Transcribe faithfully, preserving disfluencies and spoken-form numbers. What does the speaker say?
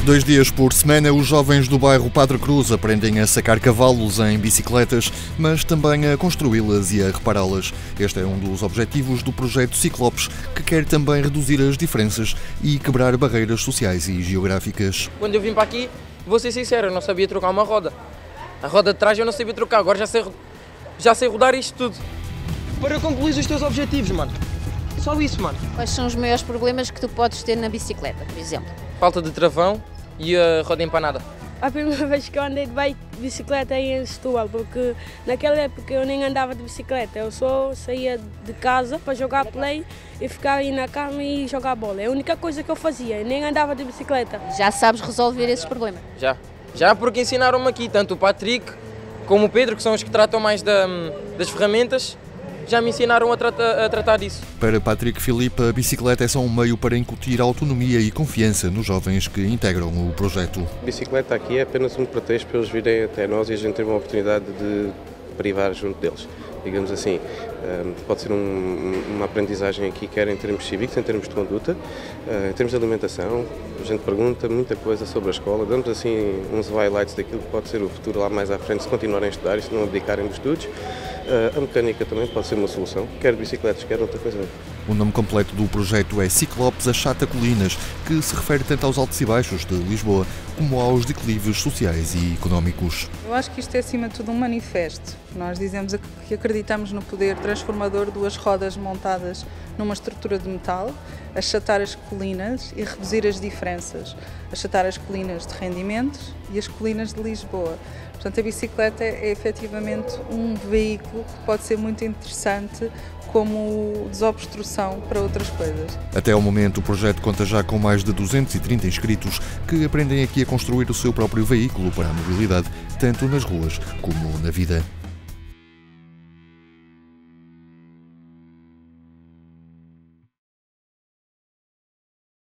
Dois dias por semana, os jovens do bairro Padre Cruz aprendem a sacar cavalos em bicicletas, mas também a construí-las e a repará-las. Este é um dos objetivos do projeto Ciclopes, que quer também reduzir as diferenças e quebrar barreiras sociais e geográficas. Quando eu vim para aqui, vou ser sincero, eu não sabia trocar uma roda. A roda de trás eu não sabia trocar, agora já sei, já sei rodar isto tudo. Para concluir os teus objetivos, mano. Só isso, mano. Quais são os maiores problemas que tu podes ter na bicicleta, por exemplo? Falta de travão e a roda empanada. A primeira vez que eu andei de bike, bicicleta aí em Setúbal, porque naquela época eu nem andava de bicicleta, eu só saía de casa para jogar play e ficar aí na cama e jogar bola. É a única coisa que eu fazia, eu nem andava de bicicleta. Já sabes resolver esses problemas? Já. Já porque ensinaram-me aqui, tanto o Patrick como o Pedro, que são os que tratam mais da, das ferramentas, já me ensinaram a, trata, a tratar disso. Para Patrick Filipe, a bicicleta é só um meio para incutir autonomia e confiança nos jovens que integram o projeto. A bicicleta aqui é apenas um pretexto para eles virem até nós e a gente ter uma oportunidade de privar junto deles. Digamos assim, pode ser um, uma aprendizagem aqui, quer em termos cívicos, em termos de conduta, em termos de alimentação. A gente pergunta muita coisa sobre a escola, damos assim uns highlights daquilo que pode ser o futuro lá mais à frente, se continuarem a estudar e se não abdicarem dos estudos. A mecânica também pode ser uma solução, quer bicicletas, quer outra coisa. O nome completo do projeto é Ciclopes Achata Colinas, que se refere tanto aos altos e baixos de Lisboa como aos declives sociais e económicos. Eu acho que isto é, acima de tudo, um manifesto. Nós dizemos que acreditamos no poder transformador de duas rodas montadas numa estrutura de metal, achatar as colinas e reduzir as diferenças. Achatar as colinas de rendimentos e as colinas de Lisboa. Portanto, a bicicleta é efetivamente um veículo que pode ser muito interessante como desobstrução para outras coisas. Até ao momento, o projeto conta já com mais de duzentos e trinta inscritos que aprendem aqui a construir o seu próprio veículo para a mobilidade, tanto nas ruas como na vida.